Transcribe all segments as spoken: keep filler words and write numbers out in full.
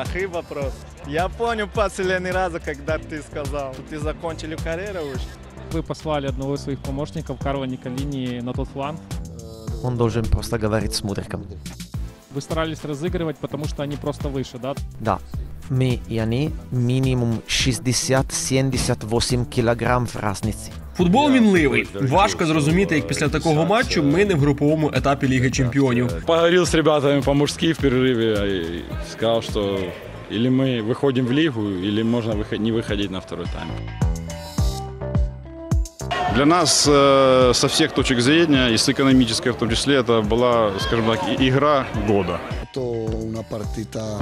Плохой вопрос. Я помню последний раз, когда ты сказал, ты закончили карьеру уже. Вы послали одного из своих помощников, Карла Николини, на тот фланг. Он должен просто говорить с Мудриком. Вы старались разыгрывать, потому что они просто выше, да? Да. Мы и они минимум шістдесят-сімдесят вісім кілограм в разниці. Футбол мінливий. Важко зрозуміти, як після такого матчу ми не в груповому етапі Ліги Чемпіонів. Поговорил с ребятами по-мужски в перерыве и сказал, что или мы выходим в лигу, или можно не выходить на второй тайм. Для нас э, со всех точек зрения, и с экономической в том числе, это была, скажем так, игра года. Это una partita.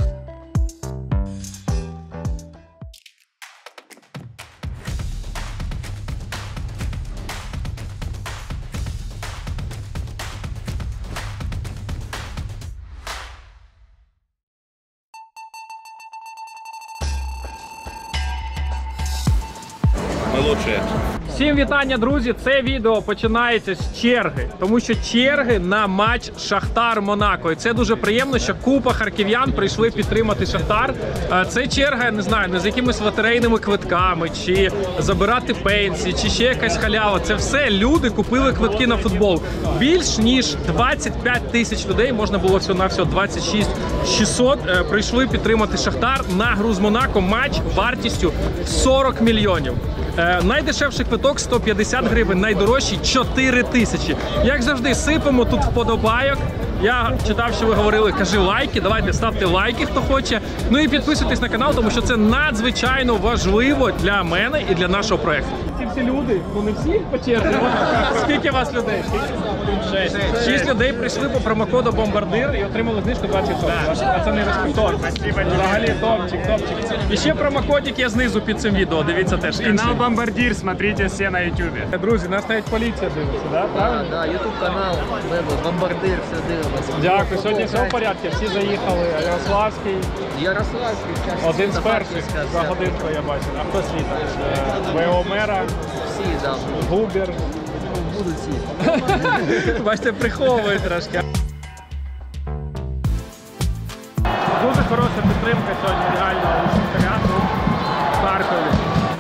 Ми лучші. Всім вітання, друзі! Це відео починається з черги, тому що черги на матч Шахтар-Монако. І це дуже приємно, що купа харків'ян прийшли підтримати Шахтар. Це черга, я не знаю, не з якимись лотерейними квитками, чи забирати пенсії, чи ще якась халява. Це все люди купили квитки на футбол. Більш ніж двадцять п'ять тисяч людей, можна було всього-навсього двадцять шість тисяч шістсот, прийшли підтримати Шахтар на гру з Монако. Матч вартістю сорок мільйонів. Е, найдешевший квиток сто п'ятдесят гривень, найдорожчий чотири тисячі. Як завжди, сипемо тут вподобайок. Я читав, що ви говорили, кажи лайки, давайте ставте лайки, хто хоче. Ну і підписуйтесь на канал, тому що це надзвичайно важливо для мене і для нашого проєкту. Ці всі люди, ну не всі по черзі. Скільки у вас людей? Шість. Шість людей прийшли по промокоду «Бомбардир» і отримали знижку двадцять відсотків. Ваші пацани респектор. Взагалі топчик, топчик. І ще промокодик є знизу під цим відео, дивіться теж. Канал «Бомбардир», смотрите все на ютубе. Друзі, нас навіть поліція дивиться, да? Правильно? Да, ютуб канал, «Бомбардир», все дивимося. Дякую, сьогодні все в порядку, всі заїхали. Ярославський. Ярославський. Один з перших за годинку я бачив. А хто слідом? ВО мера. Всі, да. Губер. Будуть всі. Бачите, приховує трошки. Дуже хороша підтримка сьогодні реально у Шахтаря тут в Харкові.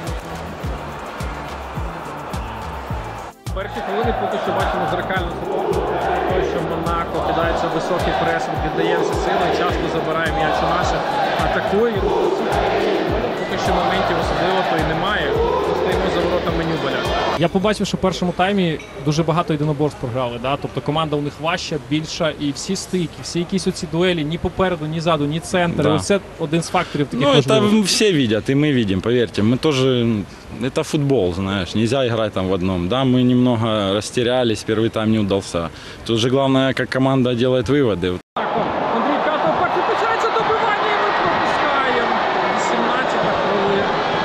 Перші хвилини поки що бачимо зеркальну ситуацію. Те, що Монако кидається в високий пресинг, віддає всі сили, часто забирає м'яч у наших, атакує. Поки що моментів особливо то і немає. Стоїмо за воротами Нюбеля. Я побачив, що в першому таймі дуже багато єдиноборств програли. Да? Тобто команда у них важча, більша, і всі стики, всі якісь оці дуелі, ні попереду, ні ззаду, ні центр. Да. Це один з факторів таких Ну, важливих. это все видят, и мы видим, поверьте. Мы тоже... Это футбол, знаешь, нельзя играть там в одном. Да, мы немного растерялись, первый тайм не удался. Тут же главное, как команда делает выводы. Андрій П'ятов починається добивання і ми пропускаємо. вісімнадцята хвилина.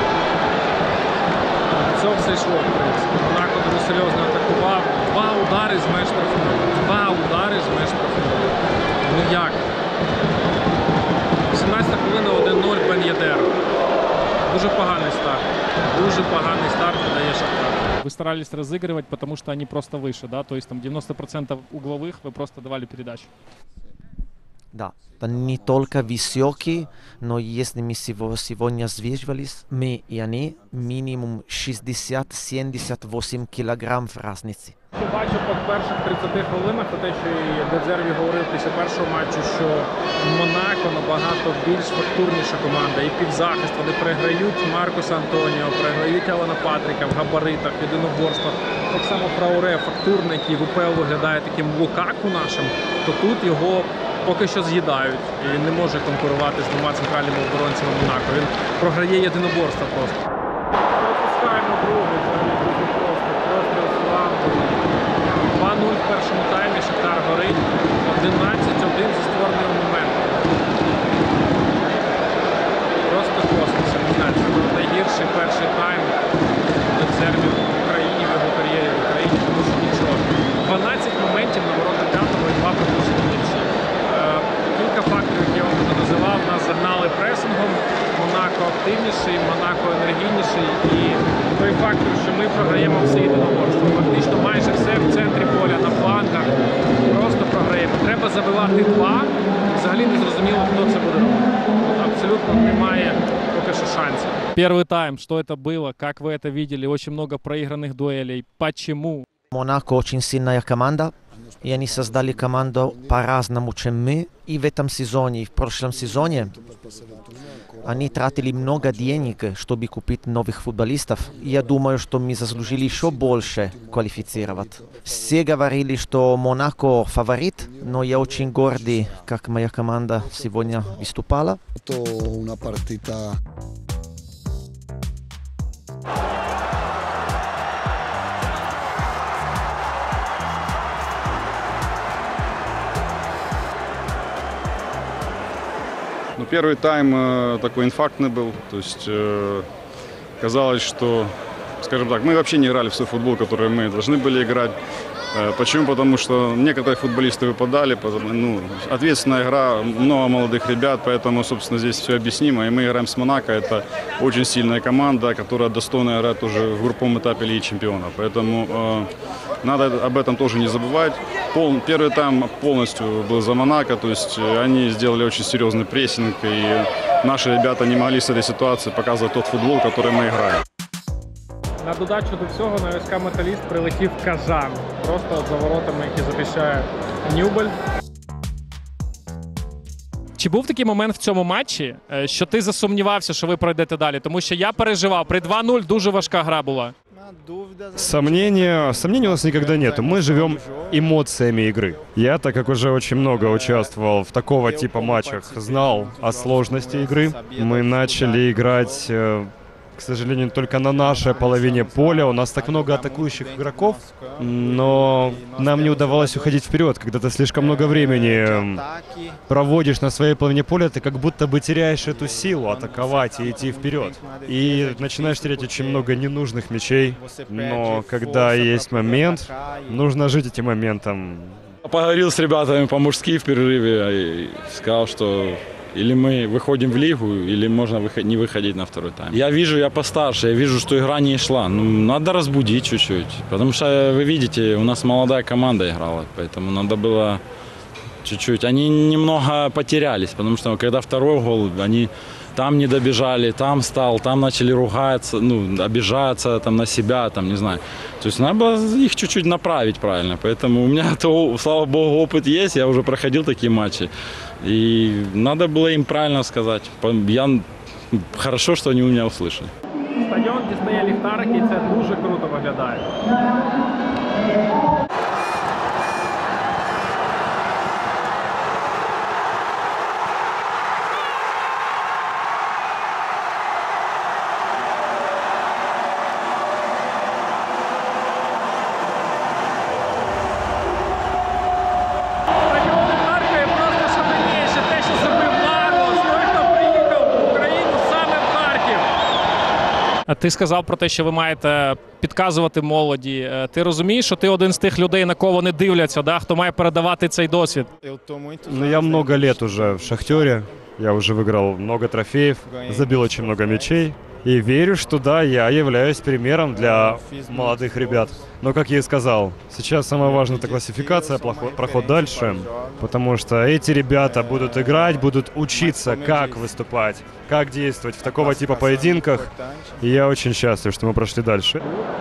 Це все йшло, в принципі. Монако дуже серйозно атакував. Два удари з меж штрафного. Два удари з меж штрафного. Ну як? вісімнадцята хвилина, один нуль Бен Єдер. Дуже поганий старт. Дуже поганий старт дає Шахтар. Вы старались разыгрывать, потому что они просто выше, да? То есть там девяносто процентов угловых вы просто давали передачу. Да, это не только высокий, но если мы сегодня сдвинулись, мы и они минимум шістдесят-сімдесят вісім кілограм в разниці. Я бачу по перших тридцяти хвилинах, те, що і Дезерві говорив після першого матчу, що Монако набагато більш фактурніша команда. І півзахист, вони переграють Маркуса Антоніо, переграють Алана Патріка в габаритах, в єдиноборствах. Так само Трауре, фактурний, який в УПЛ виглядає таким Лукаку нашим, то тут його поки що з'їдають. І він не може конкурувати з двома центральними оборонцями Монако. Він програє єдиноборство просто. Пропускаємо другий, це дуже просто. Просто славно. два нуль в першому таймі, Шахтар горить, одинадцять один зі створеним моментом. Просто космос, не знаю, це був найгірший перший тайм Дезерві в Україні, в його кар'єрі в Україні, тому що нічого. дванадцять моментів на ворота П'ятого і два пропущені м'ячі. Кілька факторів, які я вам вже називав, нас загнали пресингом, Монако активніший, Монако енергійніший і той фактор, що ми програємо все єдиноборство. Фактично майже все в центрі поля, на флангах, просто програємо. Треба забивати два, взагалі не зрозуміло, хто це буде робити. Абсолютно шансів. Перший тайм, что это было, как вы это видели, очень много проигранных дуэлей. Почему? Монако очень сильная команда, и они создали команду по-разному, чем мы. И в этом сезоне, и в прошлом сезоне они тратили много денег, чтобы купить новых футболистов. И я думаю, что мы заслужили еще больше квалифицировать. Все говорили, что Монако фаворит, но я очень гордый, как моя команда сегодня выступала. Una partita Ну, первый тайм э, такой инфарктный был. То есть э, казалось, что, скажем так, мы вообще не играли в свой футбол, который мы должны были играть. Э, почему? Потому что некоторые футболисты выпадали. Потому, ну, ответственная игра, много молодых ребят, поэтому, собственно, здесь все объяснимо. И мы играем с Монако. Это очень сильная команда, которая достойна играть уже в групповом этапе Лиги Чемпионов. Поэтому э, надо об этом тоже не забывать. Пол, первый тайм полностью был за Монако, то есть они сделали очень серьезный прессинг, и наши ребята не могли с этой ситуации показывать тот футбол, который мы играем. На додачу до всього на ВСК «Металіст» прилетів Казан. Просто от за воротами, які захищає Нюбель. Чи був такий момент в цьому матчі, що ти засумнівався, що ви пройдете далі? Тому що я переживав, при два нуль дуже важка гра була. Сомнения, сомнений у нас никогда нет. Мы живем эмоциями игры. Я, так как уже очень много участвовал в такого типа матчах, знал о сложности игры. Мы начали играть, к сожалению, только на нашей половине поля. У нас так много атакующих игроков, но нам не удавалось уходить вперед. Когда ты слишком много времени проводишь на своей половине поля, ты как будто бы теряешь эту силу атаковать и идти вперед. И начинаешь терять очень много ненужных мячей. Но когда есть момент, нужно жить этим моментом. Поговорил с ребятами по-мужски в перерыве и сказал, что или мы выходим в лигу, или можно не выходить на второй тайм. Я вижу, я постарше, я вижу, что игра не шла. Ну, надо разбудить чуть-чуть. Потому что, вы видите, у нас молодая команда играла, поэтому надо было чуть-чуть. Они немного потерялись, потому что когда второй гол, они там не добежали, там стал, там начали ругаться, ну, обижаться там, на себя, там, не знаю. То есть надо было их чуть-чуть направить правильно. Поэтому у меня, то, слава богу, опыт есть, я уже проходил такие матчи. И надо было им правильно сказать. Я... Хорошо, что они у меня услышали. Стадіон дістає ліхтарик, і це дуже круто виглядає. Ти сказав про те, що ви маєте підказувати молоді. Ти розумієш, що ти один з тих людей, на кого вони дивляться, да? Хто має передавати цей досвід? Ну, я много лет уже в «Шахтере». Я уже выиграл много трофеев, забил очень много мячей. И верю, что да, я являюсь примером для молодых ребят. Но, как я и сказал, сейчас самое важное — это классификация, проход дальше. Потому что эти ребята будут играть, будут учиться, как выступать, как действовать в такого типа поединках. И я очень счастлив, что мы прошли дальше.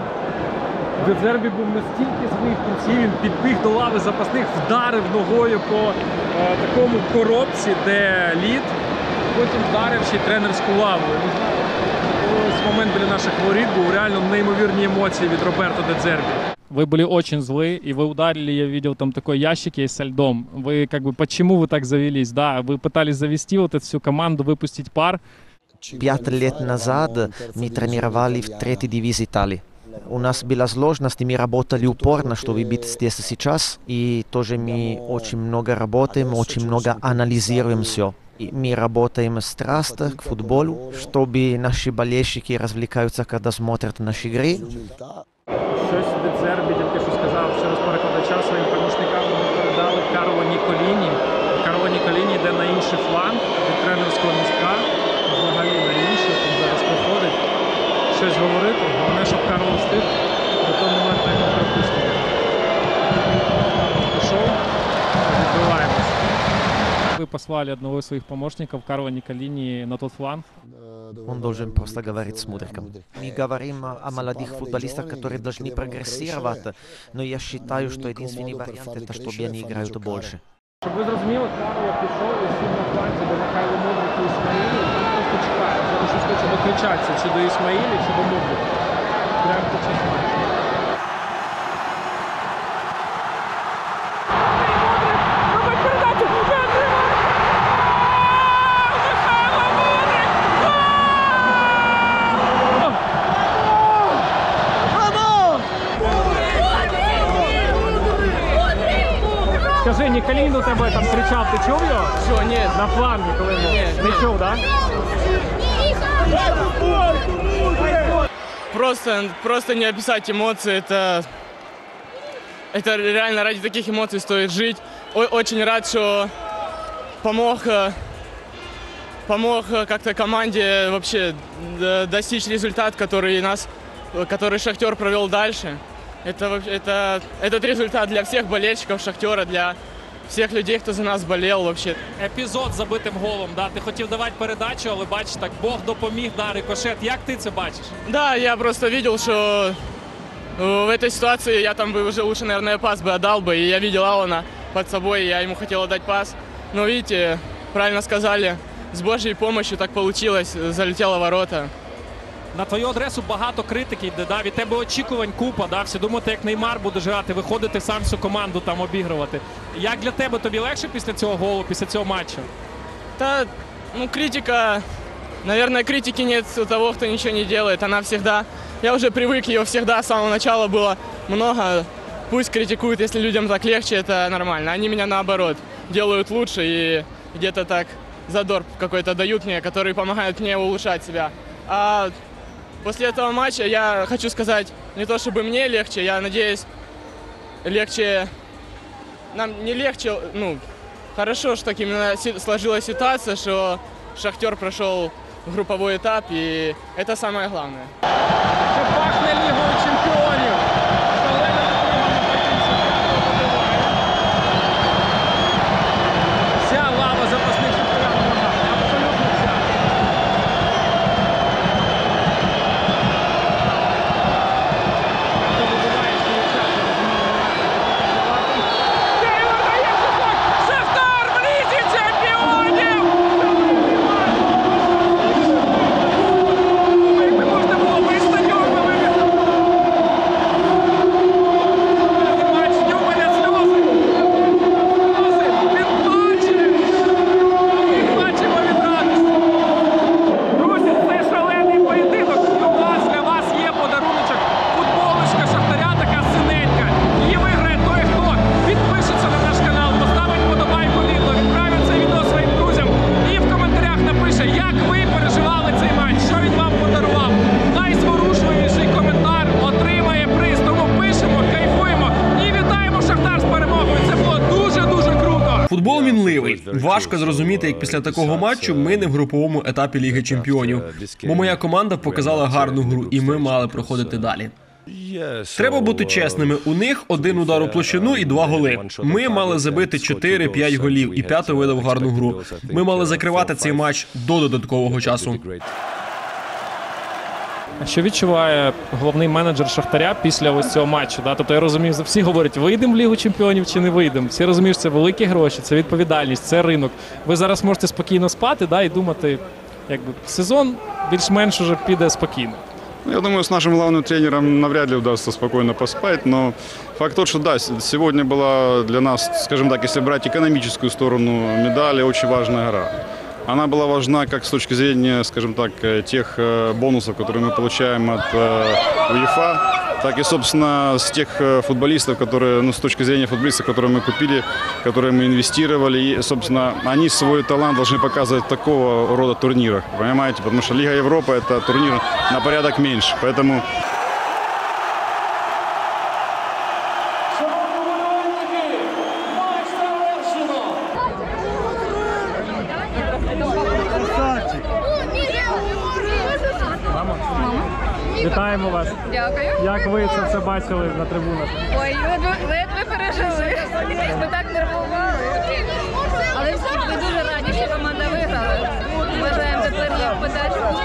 Де Дзербі був настільки злий в кінці, він підбіг до лави запасних, вдарив ногою по е, такому коробці, де лід, потім вдарив ще й тренерську лаву. Я не знаю, ось момент біля наших воріт був реально неймовірні емоції від Роберто де Дзербі. Вы были очень злы, и вы ударили, я видел, там такой ящик есть со льдом. Вы как бы, почему вы так завелись? Да, вы пытались завести вот эту всю команду, выпустить пар. Пять лет назад мы тренировали в третьей дивизии Италии. У нас была сложность, и мы работали упорно, чтобы быть здесь сейчас. И тоже мы очень много работаем, очень много анализируем все. И мы работаем страстно к футболу, чтобы наши болельщики развлекаются, когда смотрят наши игры. Щось де Дзербі тільки що сказав через перекладача своїм помічникам, вони передали Карло Ніколіні. Карло Ніколіні йде на інший фланг від тренерського містка, взагалі на інший, там зараз проходить. Щось говорити, головне, щоб Карло встиг, до того моменту його пропустили. Пішов, відбиваємося. Ви послали одного из своих помощников, Карла Николини, на тот фланг. Он должен просто говорить с Мудриком. Мы говорим о молодых футболистах, которые должны прогрессировать, но я считаю, что единственный вариант это, чтобы они играют больше. Щоб ви зрозуміли, Карло пішов і сів на фланзі до Михайла Мудрика і Ісмаїлі, і там просто чекає. Зараз щось хоче докричатися, чи до Ісмаїлі, чи до Мудрика. Прямо під час матчу. Скажи, Ніколін у тебе там кричав, ти чув його? Що, ні. На флангі, коли був? Не чув, так? Просто, просто не описать эмоции, это, это реально ради таких эмоций стоит жить. О, очень рад, что помог, помог как-то команде вообще достичь результат, который нас, который Шахтер провел дальше. Это, это, этот результат для всех болельщиков Шахтера, для всіх людей, хто за нас болел вообще. Епізод з забитим голом, да? Ти хотів давати передачу, але бачиш, так Бог допоміг, да, рикошет. Як ти це бачиш? Да, я просто видел, что в этой ситуации я там бы уже лучше, наверное, пас бы отдал бы. И я видел Алана под собой, и я ему хотел отдать пас. Но видите, правильно сказали, с Божьей помощью так получилось, залетело в ворота. На твою адресу багато критики йде, да? Від тебе очікувань купа, да? Всі думаєте, як Неймар буде грати, виходити сам всю команду там обігрувати. Як для тебе, тобі легше після цього голу, після цього матчу? Да, ну критика, наверное, критики нет у того, кто ничего не делает. Она всегда, я уже привык, ее всегда с самого начала было много. Пусть критикуют, если людям так легче, это нормально. Они меня наоборот делают лучше и где-то так задор какой-то дают мне, который помогает мне улучшать себя. А после этого матча я хочу сказать, не то чтобы мне легче, я надеюсь, легче, нам не легче, ну, хорошо, что так именно сложилась ситуация, что Шахтер прошел групповой этап, и это самое главное. Пахне Лігою чемпіонів! Вся лава запасних чемпіонів. Абсолютно вся. Шахтар в Лізі чемпіонів! Можна було весь стадіон вивезти. Матч Дюбеля сльози. Сльози. Він плаче. Ми плачемо від радості. Друзі, це шалений поєдинок. І у вас, для вас є подаруночок. Футболочка Шахтаря така синенька. Її виграє той, хто підпишеться на наш канал, поставить подобайку відео, відправить це відео своїм друзям і в коментарях напише, як ви переживали цей матч, що він вам подарував. Найзворушливіший коментар отримає приз. Тому пишемо, кайфуємо і вітаємо Шахтар з перемогою. Це було дуже-дуже круто. Футбол мінливий. Важко зрозуміти, як після такого матчу ми не в груповому етапі Ліги Чемпіонів. Бо моя команда показала гарну гру, і ми мали проходити далі. Треба бути чесними. У них один удар у площину і два голи. Ми мали забити чотири-п'ять голів, і п'ятий видав гарну гру. Ми мали закривати цей матч до додаткового часу. А що відчуває головний менеджер Шахтаря після ось цього матчу? Да? Тобто я розумію, всі говорять, вийдемо в Лігу Чемпіонів чи не вийдемо. Всі розуміють, що це великі гроші, це відповідальність, це ринок. Ви зараз можете спокійно спати, да, і думати, якби сезон більш-менш уже піде спокійно. Я думаю, с нашим главным тренером навряд ли удастся спокойно поспать, но факт тот, что да, сегодня была для нас, скажем так, если брать экономическую сторону медали, очень важная игра. Она была важна как с точки зрения, скажем так, тех бонусов, которые мы получаем от УЕФА, так и, собственно, с тех футболистов, которые, ну, с точки зрения футболистов, которые мы купили, которые мы инвестировали. И, собственно, они свой талант должны показывать в такого рода турнирах, понимаете? Потому что Лига Европы – это турнир на порядок меньше, поэтому... Вітаємо вас. Дякую. Як ви це все бачили на трибунах? Ой, ледве, ледве пережили. Ми так нервували. Але всі ми дуже раді. подачу.